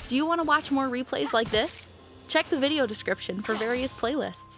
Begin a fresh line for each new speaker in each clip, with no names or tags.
Do you want to watch more replays like this? Check the video description for various playlists.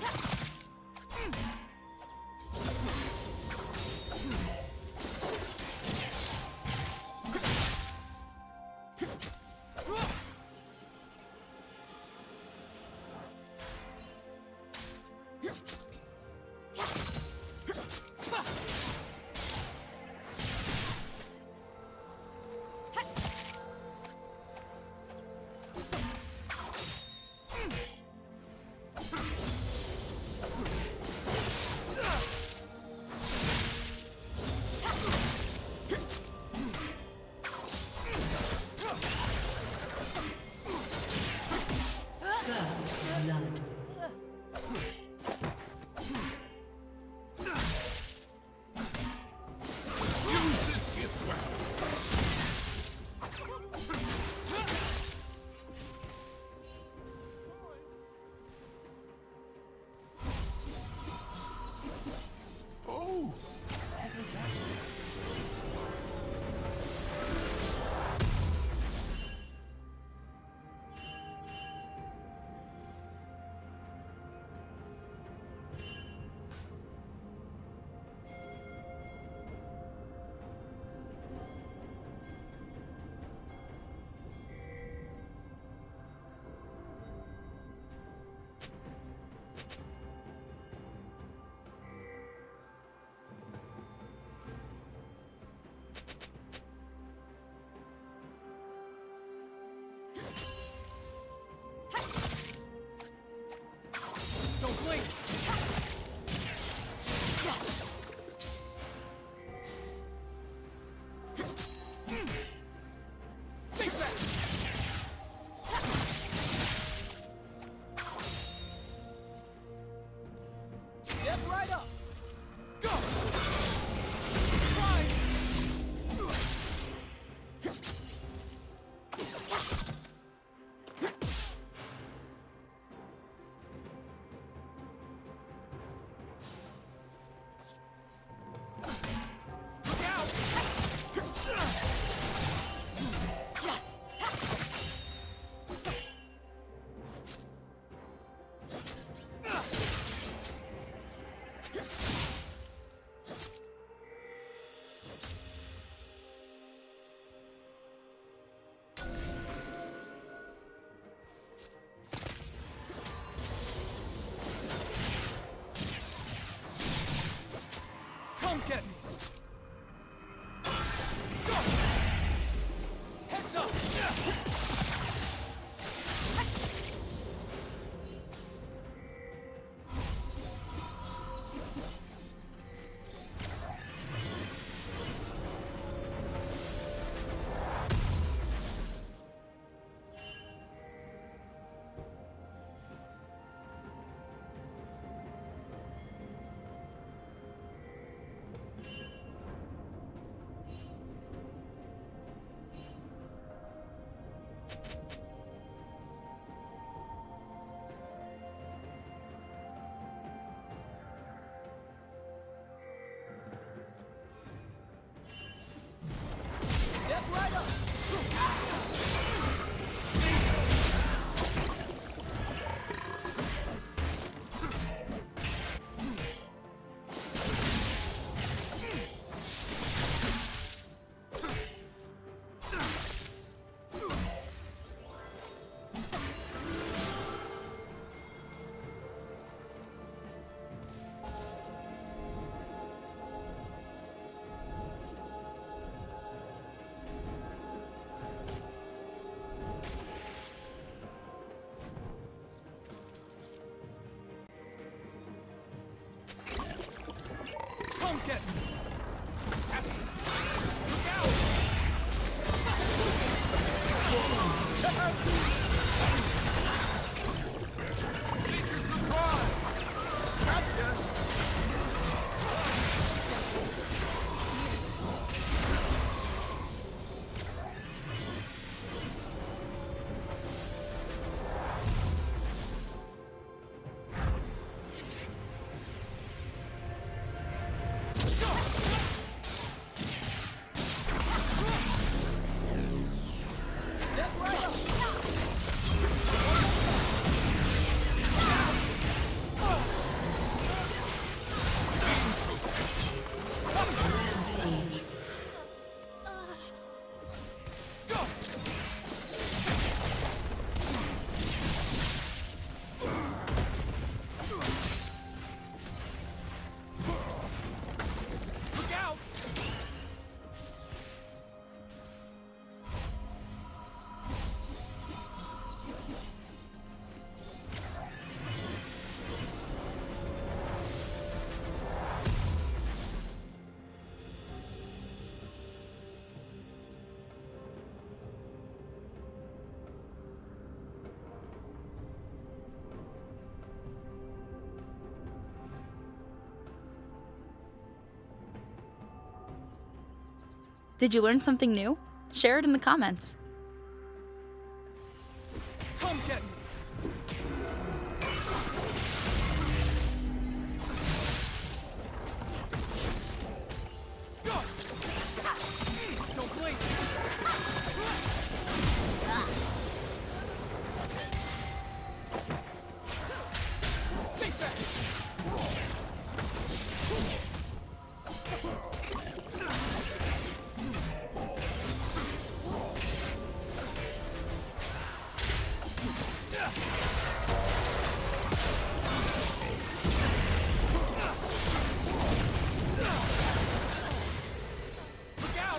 Get me. Go. Heads up. Get me. Look out! This is the card! Gotcha! Step right up!
Did you learn something new? Share it in the comments.
Come get me. Don't blink. Take that. Look out.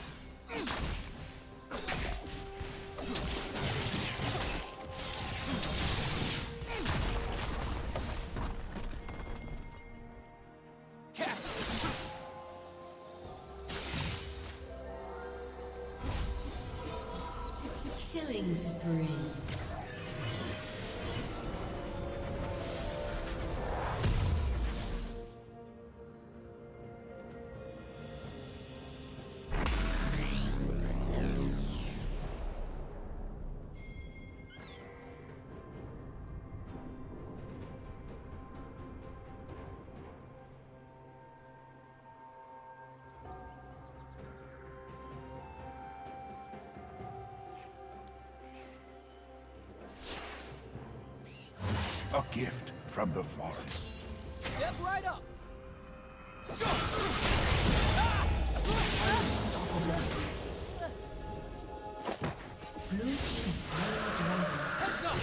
Cat.
Killing spree.
A gift from the forest.
Step right up.
Blue team slain the dragon.
Heads up.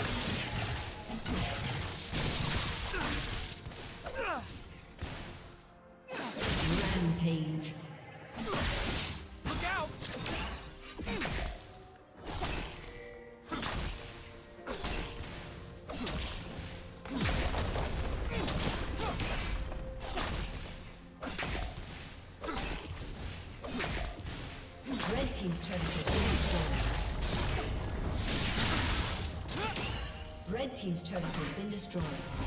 Rampage.
Look out.
Red team's turret has been destroyed. Red team's turret has been destroyed.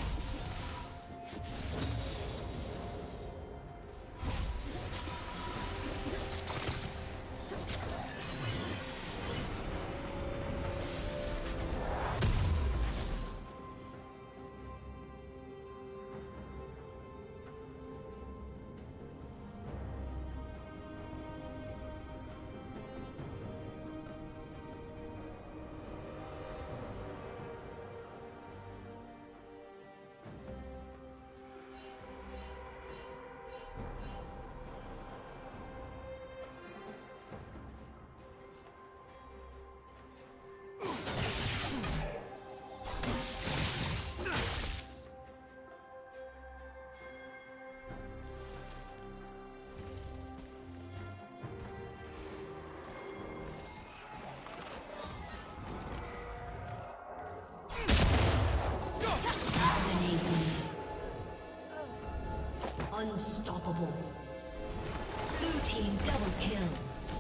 Unstoppable. Blue team double kill.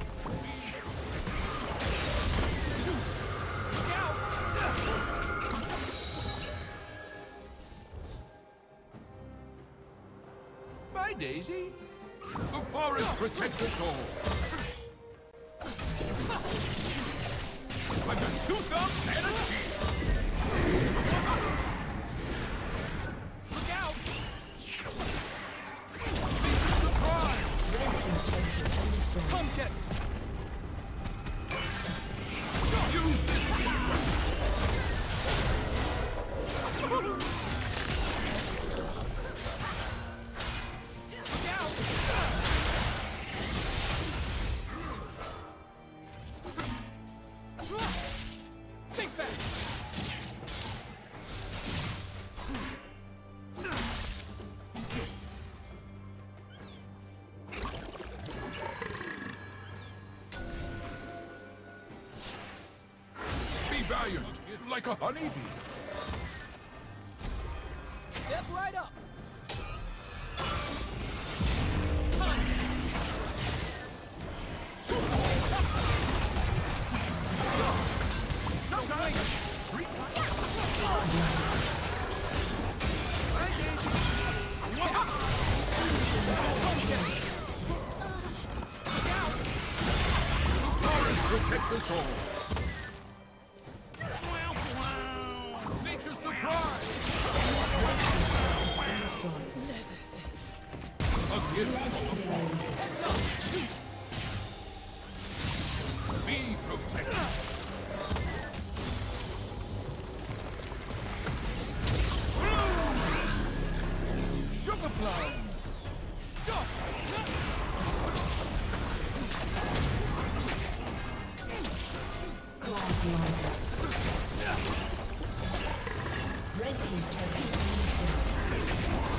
Bye, Daisy. The forest protects us all. I've got 2 thumbs and a cheek.
Look out.
Red team's turret has been destroyed.
Come get me.
Use this.
Look out. Think back.
Be valiant, like a honeybee.
Step right up. Don't blink. Look out.
protect us all. Nature's surprise. A gift for be protected. Sugar plum. Go.
Red team's turret has been destroyed.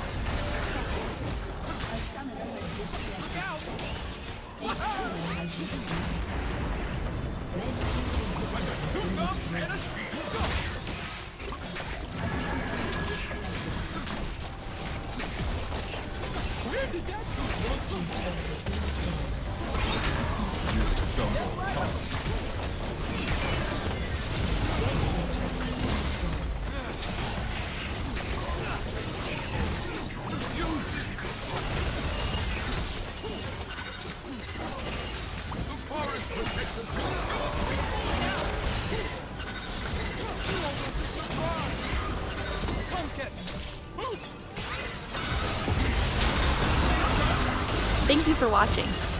A summoner has disconnected. A summoner has disconnected. Red team's turret has been destroyed.
Where did that come from?
Red team's turret has been destroyed.
Thank you for watching.